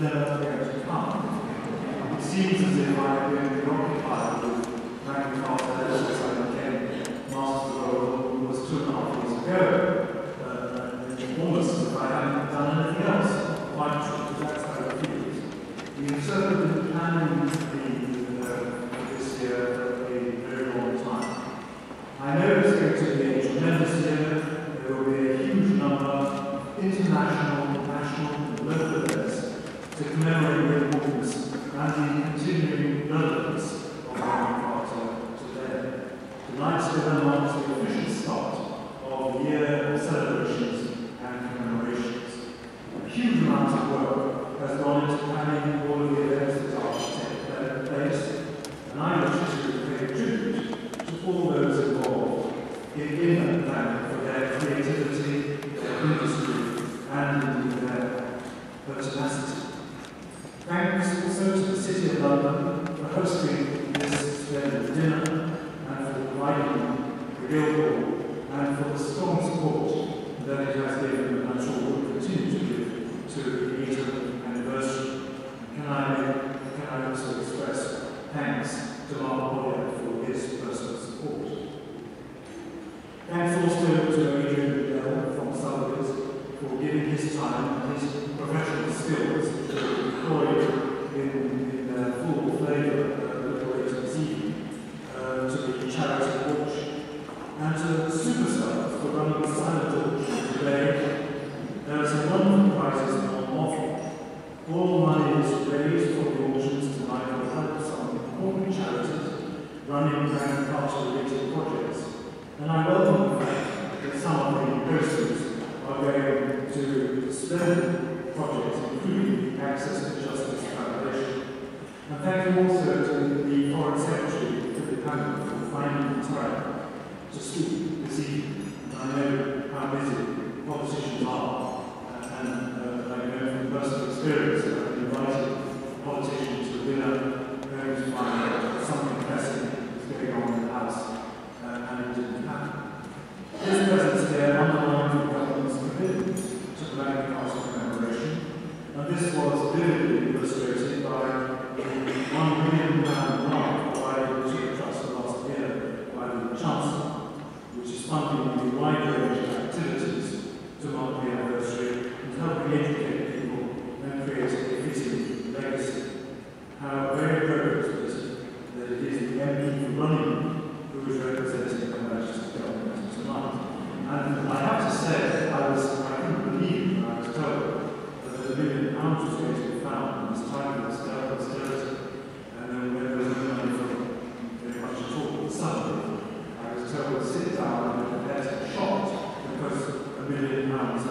never going to come. It seems as if I have been preoccupied with Magna Carta 800th since I became Master of the World, was 2.5 years ago. Almost as if I haven't done anything else. Quite true, that's how it feels. We have certainly been planning this year for a very long time. I know it's going to be a tremendous year. There will be a huge number of international, national, and local events to commemorate the importance and the continuing relevance of Magna Carta today. Tonight's event marks the official start of the year of celebrations and commemorations. A huge amount of work has gone into planning all of the events that are to take place, and I wish to pay tribute to all those involved in that planning for their creativity, their industry, and indeed their pertinacity. Thanks also to the City of London for hosting this splendid dinner and for providing the Guildhall and for the strong support that it has given and I'm sure will continue to give to the 800th anniversary. Can I also express thanks to Mark Boyer for his personal support. Thanks also to Adrian from Sotheby's for giving his time and his professional skills to deploy in full flavour a little later this evening to the charity auction. And to the superstars for running the silent auction today. There are some wonderful prizes on offer. All money is raised for the auctions tonight will help some important charities running Magna Carta related projects. And I welcome the fact that some of the proceeds are going to splendid projects, including the Access to Justice Foundation. And thank you also to the Foreign Secretary, Philip Hammond, for finding the time to speak this evening. I know how busy politicians are, and I know from personal experience that I've invited politicians to dinner, going to find out something pressing is going on in the House, and it didn't happen. His presence here underlined the government's commitment to the Magna Carta commemoration, and this was vividly illustrated by the £1 million grant provided to the Trust last year by the Chancellor, which is funding a wide range of activities to mark the anniversary and helping educate people and create a fitting legacy. How very appropriate is it that it is the MP for Running who is representing the Majesty's government tonight. And I have to say, I couldn't believe when I was told that £1 million was going to be found in this time of austerity, and then when there was no money for very much at all, suddenly I was told to sit down and prepare to be shocked because £1 million,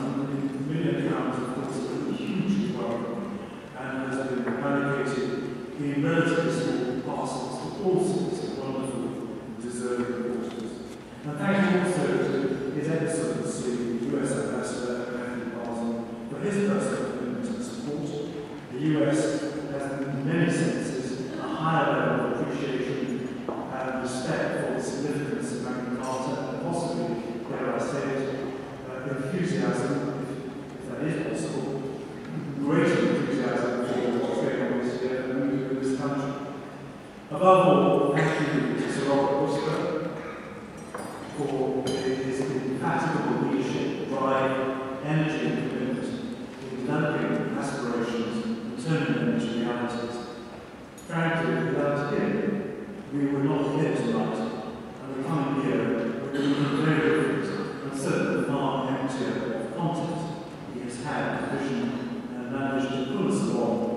£1 million of course is hugely welcome and has been allocated in relatively small parcels to all sorts of wonderful deserving causes. And thank you also to His Excellency, the US Ambassador Anthony Basel, for his personal commitment and support. The US has in many senses a higher level of appreciation and respect for the significance of Magna Carta and possibly, dare I say it, enthusiasm, if that is possible, greater enthusiasm for what's going on this year and in this country. Above all, thank you to Sir Robert Worcester for his indefatigable leadership, drive, energy and commitment in developing aspirations and turning them into realities. Frankly, without him, we would not be here tonight, and the coming year would be very different and certainly far emptier of content. He has had a vision and managed to pull us along